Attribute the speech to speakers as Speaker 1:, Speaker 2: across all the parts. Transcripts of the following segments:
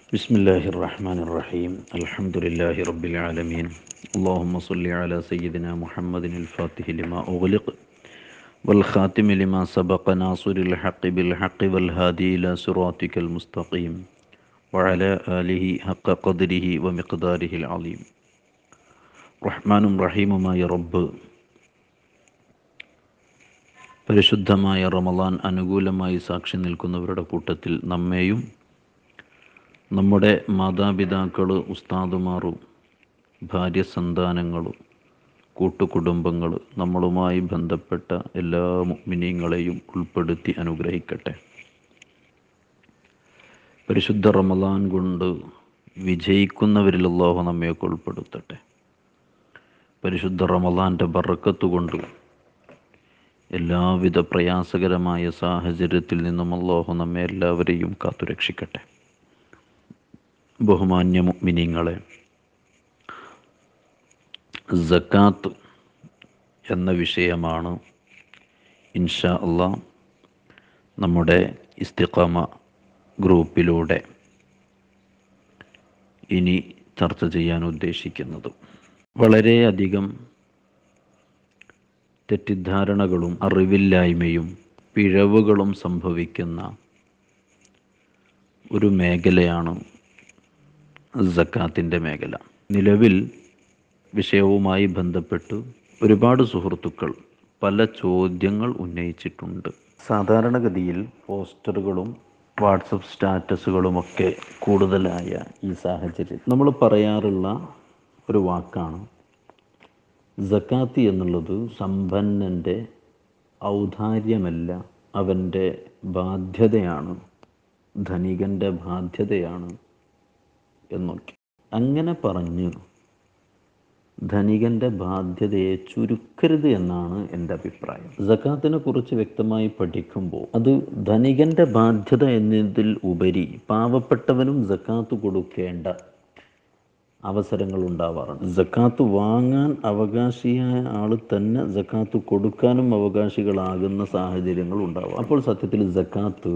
Speaker 1: بسم الله الرحمن الرحيم الحمد لله رب العالمين اللهم صل على سيدنا محمد الفاتح لما أغلق والخاتم لما سبق ناصر الحق بالحق والهادي إلى صراطك المستقيم وعلى آله حق قدره ومقداره العظيم رحمن رحيم ما يرب പരിശുദ്ധമായ റമളാൻ അനുകൂലമായി സാക്ഷി നിൽക്കുന്നവരുടെ കൂട്ടത്തിൽ നമ്മെയും നമ്മുടെ മാതാപിതാക്കൾ, ഉസ്താദുമാർ, ഭാര്യ സന്താനങ്ങൾ, കൂട്ടുകുടുംബങ്ങൾ, നമ്മളുമായി ബന്ധപ്പെട്ട എല്ലാ മുഅ്മിനീങ്ങളെയും ഉൾപ്പെടുത്തി അനുഗ്രഹിക്കട്ടെ. പരിശുദ്ധ റമളാൻ കൊണ്ട് വിജയിക്കുന്നവരിൽ അല്ലാഹു നമ്മയൊക്കെ ഉൾപ്പെടുത്തട്ടെ. പരിശുദ്ധ റമളാൻ്റെ ബറക്കത്ത് കൊണ്ട് എല്ലാവിധ പ്രയാസകരമായ സാഹചര്യത്തിൽ നിന്നും അല്ലാഹു നമ്മെ എല്ലാവരെയും കാത്തുരക്ഷിക്കട്ടെ. ബഹുമാന്യ മുഅ്മിനീങ്ങളെ, സക്കാത്ത് എന്ന വിഷയമാണ് ഇൻഷാ അല്ലാഹ് നമ്മുടെ ഇസ്തിഖാമ ഗ്രൂപ്പിലൂടെ ഇനി ചർച്ച ചെയ്യാൻ ഉദ്ദേശിക്കുന്നത്. വളരെയധികം തെറ്റിദ്ധാരണകളും അറിവില്ലായ്മയും പിഴവുകളും സംഭവിക്കുന്ന ഒരു മേഖലയാണ് സക്കാത്തിൻ്റെ മേഖല. നിലവിൽ വിഷയവുമായി ബന്ധപ്പെട്ട് ഒരുപാട് സുഹൃത്തുക്കൾ പല ചോദ്യങ്ങൾ ഉന്നയിച്ചിട്ടുണ്ട്. സാധാരണഗതിയിൽ പോസ്റ്ററുകളും വാട്സപ്പ് സ്റ്റാറ്റസുകളുമൊക്കെ കൂടുതലായ ഈ സാഹചര്യം നമ്മൾ പറയാറുള്ള ഒരു വാക്കാണ് സക്കാത്ത് എന്നുള്ളത്. സമ്പന്നൻ്റെ ഔദാര്യമല്ല, അവൻ്റെ ബാധ്യതയാണ്, ധനികൻ്റെ ബാധ്യതയാണ് എന്നൊക്കെ. അങ്ങനെ പറഞ്ഞ് ധനികൻ്റെ ബാധ്യതയെ ചുരുക്കരുത് എന്നാണ് എൻ്റെ അഭിപ്രായം. സക്കാത്തിനെ കുറിച്ച് വ്യക്തമായി പഠിക്കുമ്പോൾ അത് ധനികൻ്റെ ബാധ്യത എന്നതിൽ ഉപരി പാവപ്പെട്ടവനും സക്കാത്ത് കൊടുക്കേണ്ട അവസരങ്ങൾ ഉണ്ടാവാറുണ്ട്. സക്കാത്ത് വാങ്ങാൻ അവകാശിയായ ആൾ തന്നെ സക്കാത്ത് കൊടുക്കാനും അവകാശികളാകുന്ന സാഹചര്യങ്ങൾ ഉണ്ടാവാം. അപ്പോൾ സത്യത്തിൽ സക്കാത്ത്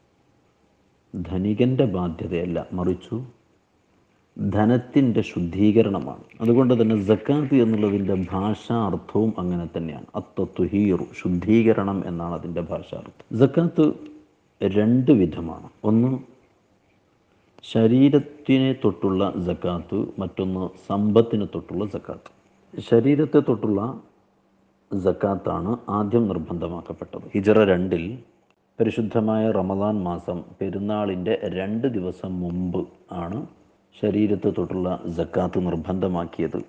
Speaker 1: ധനികൻ്റെ ബാധ്യതയല്ല, മറിച്ചു ധനത്തിൻ്റെ ശുദ്ധീകരണമാണ്. അതുകൊണ്ട് തന്നെ സക്കാത്ത് എന്നുള്ളതിൻ്റെ ഭാഷാ അർത്ഥവും അങ്ങനെ തന്നെയാണ്. അത്തത്തുഹീറു, ശുദ്ധീകരണം എന്നാണ് അതിൻ്റെ ഭാഷാർത്ഥം. സക്കാത്ത് രണ്ട് വിധമാണ്. ഒന്ന് ശരീരത്തിനെ തൊട്ടുള്ള സക്കാത്ത്, മറ്റൊന്ന് സമ്പത്തിനെ തൊട്ടുള്ള സക്കാത്ത്. ശരീരത്തെ തൊട്ടുള്ള സക്കാത്താണ് ആദ്യം നിർബന്ധമാക്കപ്പെട്ടത്. ഹിജ്റ 2 പരിശുദ്ധമായ റമളാൻ മാസം പെരുന്നാളിൻ്റെ 2 ദിവസം മുമ്പ് ആണ് ശരീരത്തെ തൊട്ടുള്ള സക്കാത്ത് നിർബന്ധമാക്കിയത്.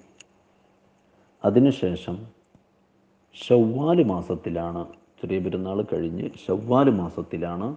Speaker 1: അതിനുശേഷം ശവ്വാൽ മാസത്തിലാണ്, ചെറിയ പെരുന്നാൾ കഴിഞ്ഞ് ശവ്വാൽ മാസത്തിലാണ്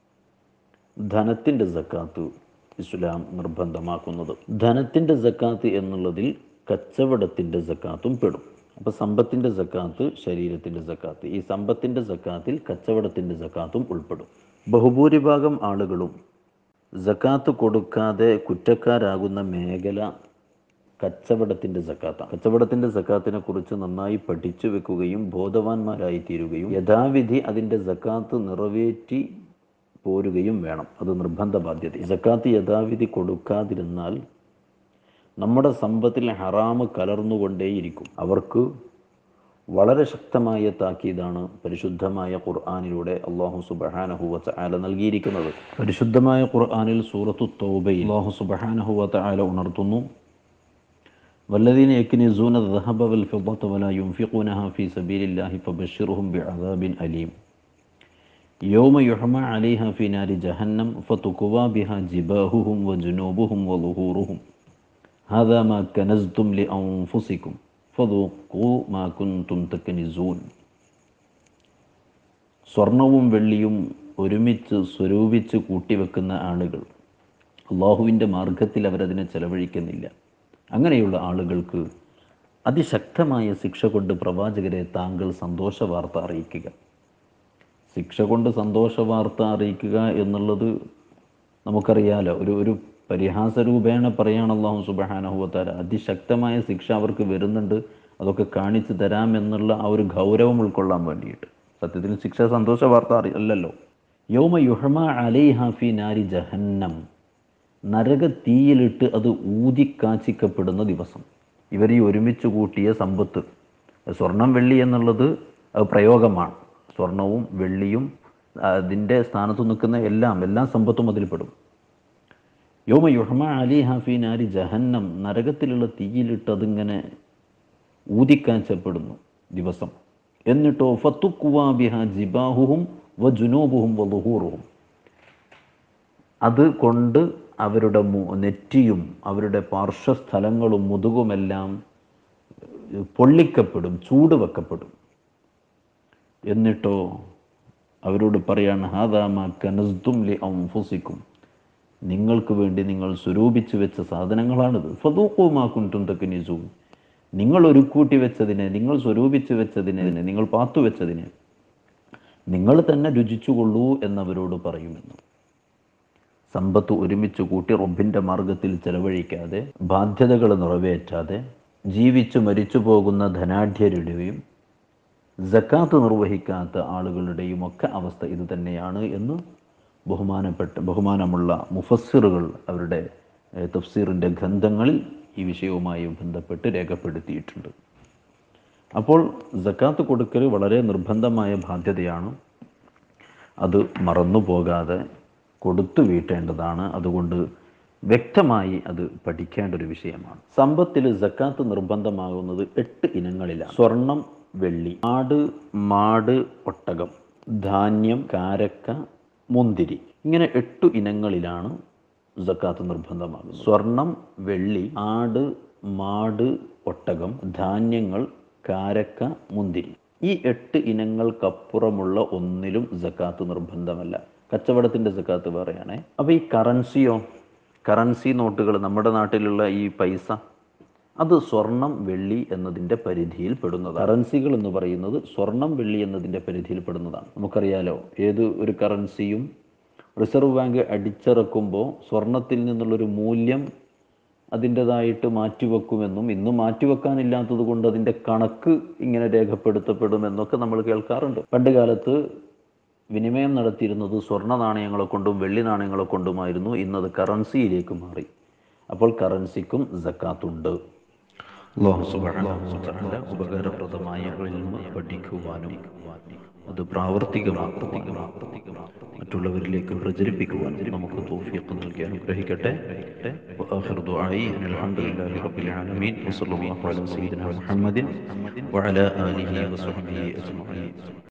Speaker 1: ധനത്തിൻ്റെ സക്കാത്ത് ഇസ്ലാം നിർബന്ധമാക്കുന്നത്. ധനത്തിൻ്റെ സക്കാത്ത് എന്നുള്ളതിൽ കച്ചവടത്തിൻ്റെ സക്കാത്തും പെടും. അപ്പോൾ സമ്പത്തിൻ്റെ സക്കാത്ത്, ശരീരത്തിൻ്റെ സക്കാത്ത്, ഈ സമ്പത്തിൻ്റെ സക്കാത്തിൽ കച്ചവടത്തിൻ്റെ സക്കാത്തും ഉൾപ്പെടും. ബഹുഭൂരിഭാഗം ആളുകളും സക്കാത്ത് കൊടുക്കാതെ കുറ്റക്കാരാകുന്ന മേഖല കച്ചവടത്തിൻ്റെ സക്കാത്താണ്. കച്ചവടത്തിൻ്റെ സക്കാത്തിനെ കുറിച്ച് നന്നായി പഠിച്ചു വെക്കുകയും ബോധവാന്മാരായി തീരുകയും യഥാവിധി അതിൻ്റെ സക്കാത്ത് നിറവേറ്റി പോരുകയും വേണം. അത് നിർബന്ധ ബാധ്യത. സക്കാത്ത് യഥാവിധി കൊടുക്കാതിരുന്നാൽ നമ്മുടെ സമ്പത്തിൽ ഹറാമ് കലർന്നുകൊണ്ടേയിരിക്കും. അവർക്ക് വളരെ ശക്തമായ താക്കീതാണ് പരിശുദ്ധമായ ഖുർആനിലൂടെ അല്ലാഹു സുബ്ഹാനഹു വ തആല നൽകിയിരിക്കുന്നത്. പരിശുദ്ധമായ ഖുർആനിൽ സൂറത്തു തൗബയിൽ അല്ലാഹു സുബ്ഹാനഹു വ തആല ഉണർത്തുന്നു, വല്ലദീന യക്നിസൂന അദ്ദഹബ വൽ ഫിദ്ദത വലാ യുൻഫിഖൂനഹാ ഫീ സബീലില്ലാഹി ഫബശ്ശിർഹും ബിഅദാബിൻ അലീം യൗമ യുഹ്മാ അലൈഹാ ഫീ നാരി ജഹന്നം ഫതുക്വാ ബിഹാ ജിബാഹുഹും വജുനൂബുഹും വളുഹൂറുഹും ഹാദാ മാ കനസ്തും ലിഅൻഫുസികും ഫദൂഖൂ മാ കുൻതും തക്നിസൂൻ. സ്വർണവും വെള്ളിയും ഒരുമിച്ച് സ്വരൂപിച്ച് കൂട്ടിവെക്കുന്ന ആളുകൾ അള്ളാഹുവിൻ്റെ മാർഗത്തിൽ അവരതിനെ ചെലവഴിക്കുന്നില്ല. അങ്ങനെയുള്ള ആളുകൾക്ക് അതിശക്തമായ ശിക്ഷ കൊണ്ട് പ്രവാചകരെ താങ്കൾ സന്തോഷ വാർത്ത അറിയിക്കുക. ശിക്ഷ കൊണ്ട് സന്തോഷ വാർത്ത അറിയിക്കുക എന്നുള്ളത് നമുക്കറിയാലോ, ഒരു പരിഹാസരൂപേണ പറയാണ് അല്ലാഹു സുബ്ഹാനഹു വ തആല. അതിശക്തമായ ശിക്ഷ അവർക്ക് വരുന്നുണ്ട്, അതൊക്കെ കാണിച്ചു തരാമെന്നുള്ള ആ ഒരു ഗൗരവം ഉൾക്കൊള്ളാൻ വേണ്ടിയിട്ട്. സത്യത്തിൽ ശിക്ഷ സന്തോഷ വാർത്ത അല്ലല്ലോ. യൗമ യുഹ്മാ അലൈഹാ ഫീ നാരി ജഹന്നം, നരക തീയിലിട്ട് അത് ഊതിക്കാച്ചിക്കപ്പെടുന്ന ദിവസം. ഇവർ ഈ ഒരുമിച്ച് കൂട്ടിയ സമ്പത്ത്, സ്വർണം വെള്ളി എന്നുള്ളത് അത് പ്രയോഗമാണ്. സ്വർണവും വെള്ളിയും അതിൻ്റെ സ്ഥാനത്ത് നിൽക്കുന്ന എല്ലാ സമ്പത്തും അതിൽപ്പെടും. യൗമ യുഹ്മ അലിഹ ഫീ നാരി ജഹന്നം, നരകത്തിലുള്ള തീയിലിട്ട് അതിങ്ങനെ ഊതിക്കാച്ചപ്പെടുന്നു ദിവസം. എന്നിട്ടോ ഫത്തുക്കുവാ ബിഹ ജിബാഹുഹും വ ജുനൂബുഹും വ ളുഹൂറുഹും, അത് കൊണ്ട് അവരുടെ നെറ്റിയും അവരുടെ പാർശ്വസ്ഥലങ്ങളും മുതുകുമെല്ലാം പൊള്ളിക്കപ്പെടും, ചൂട് വെക്കപ്പെടും. എന്നിട്ടോ അവരോട് പറയാണ് ഹാദാ മാ കനസ്തും ലി അൻഫുസിക്കും, നിങ്ങൾക്ക് വേണ്ടി നിങ്ങൾ സ്വരൂപിച്ചു വെച്ച സാധനങ്ങളാണിത്. ഫദൂഖൂ മാ കുൻതും തക്നിസൂൻ, നിങ്ങൾ ഒരുക്കൂട്ടി വെച്ചതിനെ, നിങ്ങൾ സ്വരൂപിച്ചു വെച്ചതിനെ, നിങ്ങൾ പാത്തുവെച്ചതിനെ നിങ്ങൾ തന്നെ രുചിച്ചുകൊള്ളൂ എന്നവരോട് പറയുമെന്ന്. സമ്പത്ത് ഒരുമിച്ച് കൂട്ടി റബ്ബിൻ്റെ മാർഗത്തിൽ ചെലവഴിക്കാതെ, ബാധ്യതകൾ നിറവേറ്റാതെ ജീവിച്ചു മരിച്ചു പോകുന്ന ധനാഢ്യരുടെയും സക്കാത്ത് നിർവഹിക്കാത്ത ആളുകളുടെയും ഒക്കെ അവസ്ഥ ഇത് തന്നെയാണ് എന്ന് ബഹുമാനമുള്ള മുഫസ്സിറുകൾ അവരുടെ തഫ്സീറിൻ്റെ ഗ്രന്ഥങ്ങളിൽ ഈ വിഷയവുമായി ബന്ധപ്പെട്ട് രേഖപ്പെടുത്തിയിട്ടുണ്ട്. അപ്പോൾ സക്കാത്ത് കൊടുക്കൽ വളരെ നിർബന്ധമായ ബാധ്യതയാണ്. അത് മറന്നു പോകാതെ കൊടുത്തു വീട്ടേണ്ടതാണ്. അതുകൊണ്ട് വ്യക്തമായി അത് പഠിക്കേണ്ട ഒരു വിഷയമാണ്. സമ്പത്തിൽ സക്കാത്ത് നിർബന്ധമാകുന്നത് 8 ഇനങ്ങളിലാണ്. സ്വർണം, വെള്ളി, ആട്, മാട്, ഒട്ടകം, ധാന്യം, കാരക്ക, മുന്തിരി, ഇങ്ങനെ 8 ഇനങ്ങളിലാണ് സക്കാത്ത് നിർബന്ധമാകുന്നത്. സ്വർണം, വെള്ളി, ആട്, മാട്, ഒട്ടകം, ധാന്യങ്ങൾ, കാരക്ക, മുന്തിരി, ഈ 8 ഇനങ്ങൾക്കപ്പുറമുള്ള ഒന്നിലും സക്കാത്ത് നിർബന്ധമല്ല. കച്ചവടത്തിൻ്റെ സക്കാത്ത് വേറെയാണേ. അപ്പോൾ ഈ കറൻസി നോട്ടുകൾ, നമ്മുടെ നാട്ടിലുള്ള ഈ പൈസ, അത് സ്വർണം വെള്ളി എന്നതിൻ്റെ പരിധിയിൽ പെടുന്നതാണ്. കറൻസികൾ എന്ന് പറയുന്നത് സ്വർണം വെള്ളി എന്നതിൻ്റെ പരിധിയിൽ പെടുന്നതാണ്. നമുക്കറിയാലോ, ഏത് ഒരു കറൻസിയും റിസർവ് ബാങ്ക് അടിച്ചിറക്കുമ്പോൾ സ്വർണത്തിൽ നിന്നുള്ളൊരു മൂല്യം അതിൻ്റെതായിട്ട് മാറ്റിവെക്കുമെന്നും ഇന്ന് മാറ്റിവെക്കാനില്ലാത്തത് കൊണ്ട് അതിൻ്റെ കണക്ക് ഇങ്ങനെ രേഖപ്പെടുത്തപ്പെടുമെന്നൊക്കെ നമ്മൾ കേൾക്കാറുണ്ട്. പണ്ട് കാലത്ത് വിനിമയം നടത്തിയിരുന്നത് സ്വർണ്ണ നാണയങ്ങളെ കൊണ്ടും വെള്ളി നാണയങ്ങളെ കൊണ്ടുമായിരുന്നു. ഇന്നത് കറൻസിയിലേക്ക് മാറി. അപ്പോൾ കറൻസിക്കും സക്കാത്തുണ്ട്. അല്ലാഹു സുബ്ഹാനഹു വ തആല ഉപകാരപ്രദമായ ഇൽമ് പഠിക്കുവാനും അത് പ്രാവർത്തികമാക്കുവാനും മറ്റുള്ളവരിലേക്ക് പ്രചരിപ്പിക്കുവാനും നമുക്ക് തൗഫീഖ് നൽകി അനുഗ്രഹിക്കട്ടെ. വആഖിറു ദുആഇ അൽഹംദുലില്ലാഹി റബ്ബിൽ ആലമീൻ വസല്ലല്ലാഹു അലാ സയ്യിദിനാ മുഹമ്മദിൻ വഅലാ ആലിഹി വസഹ്ബിഹി അജ്മഈൻ.